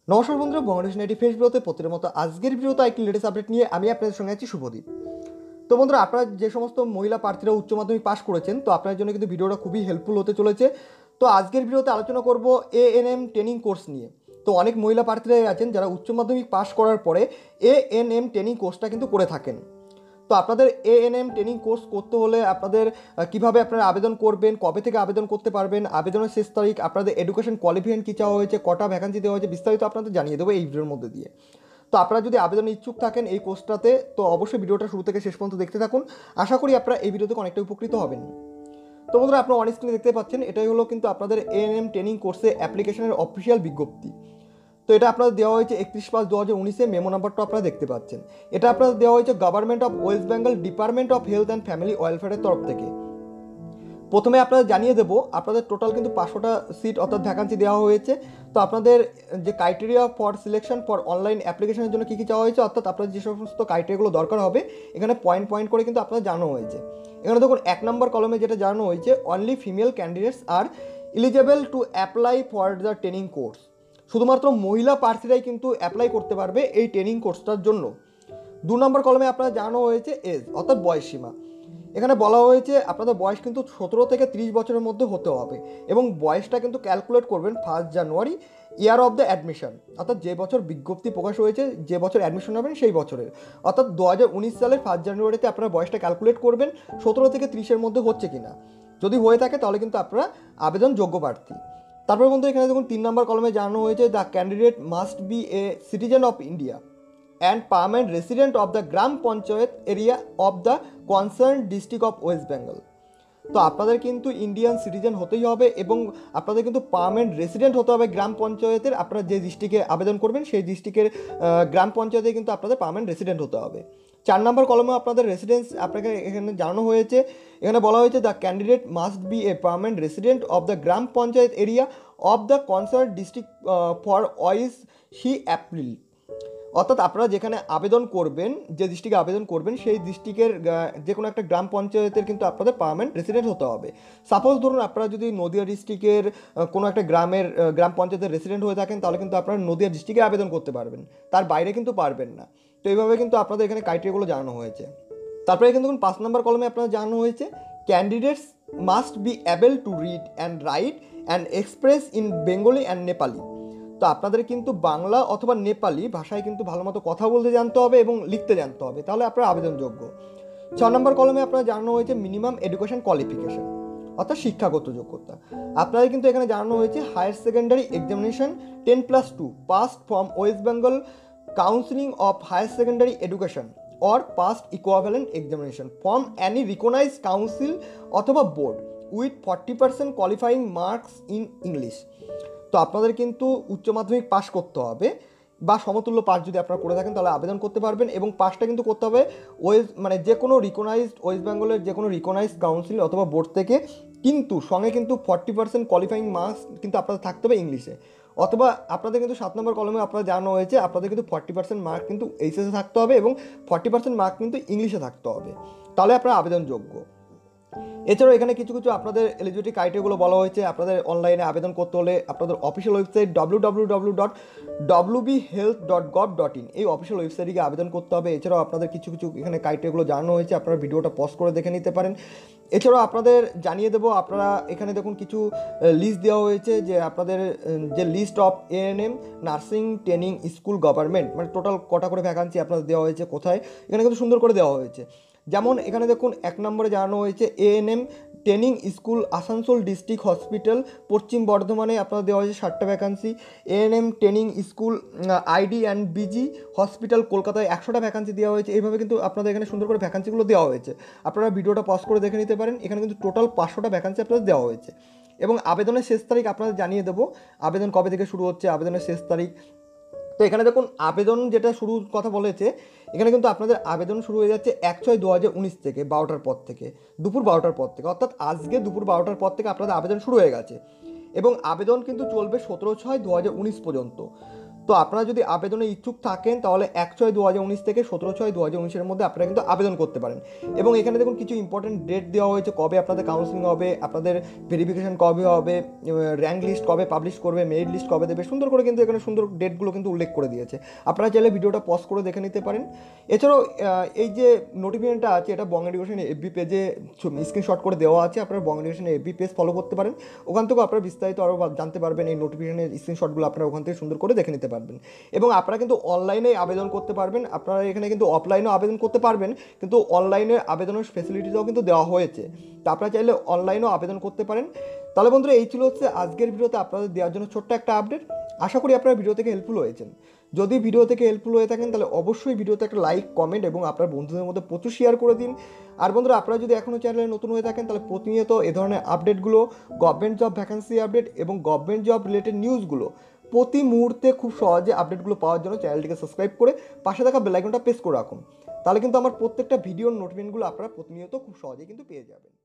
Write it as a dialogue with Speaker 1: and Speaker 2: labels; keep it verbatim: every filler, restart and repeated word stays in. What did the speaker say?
Speaker 1: নমস্কার বন্ধুরা, বং এডুকেশন এটি ফেস ভিডিওতে প্রতির মতো আজকের ভিডিওতে একটি লেটেস্ট আপডেট নিয়ে আমি আপনাদের সঙ্গে আছি শুভদীপ। তো বন্ধুরা, আপনারা যে সমস্ত মহিলা প্রার্থীরা উচ্চ মাধ্যমিক পাস করেছেন, তো আপনার জন্য কিন্তু ভিডিওটা খুবই হেল্পফুল হতে চলেছে। তো আজকের ভিডিওতে আলোচনা করব এএনএম ট্রেনিং কোর্স নিয়ে। তো অনেক মহিলা প্রার্থীরাই আছেন যারা উচ্চ মাধ্যমিক পাস করার পরে এএনএম ট্রেনিং কোর্সটা কিন্তু করে থাকেন। তো আপনাদের এএনএম ট্রেনিং কোর্স করতে হলে আপনাদের কিভাবে আপনারা আবেদন করবেন, কবে থেকে আবেদন করতে পারবেন, আবেদনের শেষ তারিখ, আপনাদের এডুকেশন কোয়ালিফিকেশন কী চাওয়া হয়েছে, কটা ভ্যাকান্সি দেওয়া হয়েছে, বিস্তারিত আপনাদের জানিয়ে দেবো এই ভিডিওর মধ্যে দিয়ে। তো আপনারা যদি আবেদনে ইচ্ছুক থাকেন এই কোর্সটাতে, তো অবশ্যই ভিডিওটা শুরু থেকে শেষ পর্যন্ত দেখতে থাকুন। আশা করি আপনারা এই ভিডিও থেকে অনেকটা উপকৃত হবেন। তো বন্ধুরা, আপনারা অন স্ক্রিনে দেখতে পাচ্ছেন, এটাই হলো কিন্তু আপনাদের এএনএম ট্রেনিং কোর্সে অ্যাপ্লিকেশনের অফিসিয়াল বিজ্ঞপ্তি। তো এটা আপনাদের দেওয়া হয়েছে একত্রিশ পাঁচ দু হাজার উনিশে, মেমো নাম্বারটা আপনারা দেখতে পাচ্ছেন। এটা আপনাদের দেওয়া হয়েছে government of West Bengal department of health and family ওয়েলফেয়ারের তরফ থেকে। প্রথমে আপনাদের জানিয়ে দেবো, আপনাদের টোটাল কিন্তু পাঁচশোটা সিট অর্থাৎ ভ্যাকান্সি দেওয়া হয়েছে। তো আপনাদের যে criteria for selection for online অ্যাপ্লিকেশনের জন্য কী কী চাওয়া হয়েছে, অর্থাৎ আপনাদের যে সমস্ত ক্রাইটেরিয়াগুলো দরকার হবে এখানে পয়েন্ট পয়েন্ট করে কিন্তু আপনাদের জানানো হয়েছে। এখানে দেখুন এক নম্বর কলমে যেটা জানানো হয়েছে, only female candidates are eligible to apply for the training course. শুধুমাত্র মহিলা প্রার্থীরাই কিন্তু অ্যাপ্লাই করতে পারবে এই ট্রেনিং কোর্সটার জন্য। দু নম্বর কলমে আপনার জানানো হয়েছে এজ অর্থাৎ বয়স সীমা। এখানে বলা হয়েছে আপনাদের বয়স কিন্তু সতেরো থেকে ত্রিশ বছরের মধ্যে হতে হবে এবং বয়সটা কিন্তু ক্যালকুলেট করবেন first January year of the admission, অর্থাৎ যে বছর বিজ্ঞপ্তি প্রকাশ হয়েছে, যে বছর অ্যাডমিশন হবেন সেই বছরের, অর্থাৎ দু হাজার উনিশ সালের ফার্স্ট জানুয়ারিতে আপনারা বয়সটা ক্যালকুলেট করবেন সতেরো থেকে ত্রিশের মধ্যে হচ্ছে কিনা। যদি হয়ে থাকে তাহলে কিন্তু আপনারা আবেদন যোগ্য প্রার্থী। তারপরে বন্ধু এখানে দেখুন তিন নম্বর কলমে জানানো হয়েছে, the candidate must be a citizen of India and permanent resident of the gram panchayat area of the concern district of West Bengal. তো আপনাদের কিন্তু ইন্ডিয়ান সিটিজেন হতেই হবে এবং আপনাদের কিন্তু পার্মানেন্ট রেসিডেন্ট হতে হবে গ্রাম পঞ্চায়েতের। আপনারা যে ডিস্ট্রিক্টে আবেদন করবেন সেই ডিস্ট্রিক্টের গ্রাম পঞ্চায়েতে কিন্তু আপনাদের পার্মানেন্ট রেসিডেন্ট হতে হবে। চার নম্বর কলমে আপনাদের রেসিডেন্স আপনাকে এখানে জানানো হয়েছে। এখানে বলা হয়েছে, the candidate must be a permanent resident of the gram panchayat area of the concern district for wise he April. অর্থাৎ আপনারা যেখানে আবেদন করবেন, যে ডিস্ট্রিক্টে আবেদন করবেন সেই ডিস্ট্রিক্টের যে কোনো একটা গ্রাম পঞ্চায়েতের কিন্তু আপনাদের পার্মানেন্ট রেসিডেন্ট হতে হবে। সাপোজ ধরুন আপনারা যদি নদিয়া ডিস্ট্রিক্টের কোনো একটা গ্রামের গ্রাম পঞ্চায়েতের রেসিডেন্ট হয়ে থাকেন, তাহলে কিন্তু আপনারা নদিয়া ডিস্ট্রিক্টে আবেদন করতে পারবেন, তার বাইরে কিন্তু পারবেন না। তো এইভাবে কিন্তু আপনাদের এখানে ক্রাইটেরিয়াগুলো জানানো হয়েছে। তারপরে কিন্তু পাঁচ নম্বর কলমে আপনারা জানানো হয়েছে, candidates must be able to read and write and express in Bengali and Nepali. তো আপনাদের কিন্তু বাংলা অথবা নেপালি ভাষায় কিন্তু ভালো মতো কথা বলতে জানতে হবে এবং লিখতে জানতে হবে, তাহলে আপনারা আবেদনযোগ্য। ছ নম্বর কলমে আপনারা জানানো হয়েছে মিনিমাম এডুকেশন কোয়ালিফিকেশন অর্থাৎ শিক্ষাগত যোগ্যতা। আপনাদের কিন্তু এখানে জানানো হয়েছে higher secondary examination ten plus two passed from West Bengal counselling of higher secondary education or passed equivalent examination from any recognised council অথবা board with forty percent qualifying marks in English. তো আপনাদের কিন্তু উচ্চ মাধ্যমিক pass করতে হবে বা সমতুল্য পাস যদি আপনারা করে থাকেন তাহলে আবেদন করতে পারবেন এবং পাসটা কিন্তু করতে হবে ওয়েস্ট মানে যে কোনো রিকগনাইজড ওয়েস্ট বেঙ্গলের যে কোনো রিকগনাইজড কাউন্সিল অথবা বোর্ড থেকে, কিন্তু সঙ্গে কিন্তু ফর্টি পার্সেন্ট কোয়ালিফাইং মার্কস কিন্তু আপনাদের থাকতে হবে ইংলিশে। অথবা আপনাদের কিন্তু সাত নম্বর কলমে আপনারা জানানো হয়েছে আপনাদের কিন্তু ফর্টি পার্সেন্ট মার্ক কিন্তু এইচএসে থাকতে হবে এবং ফর্টি পার্সেন্ট মার্ক কিন্তু ইংলিশে থাকতে হবে, তাহলে আপনারা আবেদনযোগ্য। এছাড়াও এখানে কিছু কিছু আপনাদের এলিজিবিলিটি ক্রাইটেরিয়াগুলো বলা হয়েছে। আপনাদের অনলাইনে আবেদন করতে হলে আপনাদের official website W W W dot W B health dot gov dot in এই অফিসিয়াল ওয়েবসাইটে আবেদন করতে হবে। এছাড়াও আপনাদের কিছু কিছু এখানে ক্রাইটেরিয়াগুলো জানানো হয়েছে, আপনারা ভিডিওটা পজ করে দেখে নিতে পারেন। এছাড়াও আপনাদের জানিয়ে দেবো, আপনারা এখানে দেখুন কিছু লিস্ট দেওয়া হয়েছে যে আপনাদের যে list of ANM nursing training school government, মানে টোটাল কটা করে ভ্যাকান্সি আপনাদের দেওয়া হয়েছে, কোথায়, এখানে কিন্তু সুন্দর করে দেওয়া হয়েছে। যেমন এখানে দেখুন এক নম্বরে জানানো হয়েছে ANM training school Asansol district hospital পশ্চিম বর্ধমানে আপনাদের দেওয়া হয়েছে ষাটটা vacancy. ANM training school ID and BG hospital কলকাতায় একশোটা ভ্যাকান্সি দেওয়া হয়েছে। এইভাবে কিন্তু আপনাদের এখানে সুন্দর করে ভ্যাকান্সিগুলো দেওয়া হয়েছে, আপনারা ভিডিওটা পজ করে দেখে নিতে পারেন। এখানে কিন্তু টোটাল পাঁচশোটা ভ্যাকান্সি আপনাদের দেওয়া হয়েছে এবং আবেদনের শেষ তারিখ আপনাদের জানিয়ে দেবো, আবেদন কবে থেকে শুরু হচ্ছে, আবেদনের শেষ তারিখ। তো এখানে দেখুন আবেদন যেটা শুরুর কথা বলেছে, এখানে কিন্তু আপনাদের আবেদন শুরু হয়ে যাচ্ছে এক ছয় দু হাজার উনিশ থেকে বারোটার পর থেকে, দুপুর বারোটার পর থেকে, অর্থাৎ আজকে দুপুর বারোটার পর থেকে আপনাদের আবেদন শুরু হয়ে গেছে এবং আবেদন কিন্তু চলবে সতেরো ছয় দু হাজার উনিশ পর্যন্ত। তো আপনারা যদি আবেদনে ইচ্ছুক থাকেন তাহলে এক ছয় দু হাজার উনিশ থেকে সতেরো ছয় দু হাজার উনিশের মধ্যে আপনারা কিন্তু আবেদন করতে পারেন। এবং এখানে দেখুন কিছু ইম্পর্টেন্ট ডেট দেওয়া হয়েছে, কবে আপনাদের কাউন্সিলিং হবে, আপনাদের ভেরিফিকেশন কবে হবে, র্যাঙ্ক লিস্ট কবে পাবলিশ করবে, মেরিট লিস্ট কবে দেবে, সুন্দর করে কিন্তু এখানে সুন্দর ডেটগুলো কিন্তু উল্লেখ করে দিয়েছে। আপনারা চাইলে ভিডিওটা পজ করে দেখে নিতে পারেন। এছাড়াও এই যে নোটিফিকেশনটা আছে এটা বং এডুকেশনের এফবি পেজে স্ক্রিনশট করে দেওয়া আছে, আপনারা বং এডুকেশনের এফবি পেজ ফলো করতে পারেন। ওখান থেকেও আপনারা বিস্তারিত আরও জানতে পারবেন, এই নোটিফিকেশনের স্ক্রিনশটগুলো আপনারা ওখান থেকে সুন্দর করে দেখে নিতে পারবেন। এবং আপনারা কিন্তু অনলাইনে আবেদন করতে পারবেন, আপনারা এখানে কিন্তু অফলাইনেও আবেদন করতে পারবেন, কিন্তু অনলাইনে আবেদনের ফেসিলিটিসও কিন্তু দেওয়া হয়েছে, তো আপনারা চাইলে অনলাইনেও আবেদন করতে পারেন। তাহলে বন্ধুরা এই ছিল হচ্ছে আজকের ভিডিওতে আপনাদের দেওয়ার জন্য ছোট্ট একটা আপডেট। আশা করি আপনারা ভিডিও থেকে হেল্পফুল হয়েছেন। যদি ভিডিও থেকে হেল্পফুল হয়ে থাকেন তাহলে অবশ্যই ভিডিওতে একটা লাইক, কমেন্ট এবং আপনার বন্ধুদের মধ্যে প্রচুর শেয়ার করে দিন। আর বন্ধুরা আপনারা যদি এখনও চ্যানেলে নতুন হয়ে থাকেন তাহলে প্রতিনিয়ত এ ধরনের আপডেটগুলো, গভর্নমেন্ট জব ভ্যাকেন্সি আপডেট এবং গভর্নমেন্ট জব রিলেটেড নিউজগুলো প্রতি মুহূর্তে খুব সহজে আপডেটগুলো পাওয়ার জন্য চ্যানেলটিকে সাবস্ক্রাইব করে পাশে থাকা বেল আইকনটা প্রেস করে রাখুন। তাহলে কিন্তু আমার প্রত্যেকটা ভিডিওর নোটিফিকেশনগুলো আপনারা প্রতিনিয়ত খুব সহজেই কিন্তু পেয়ে যাবেন।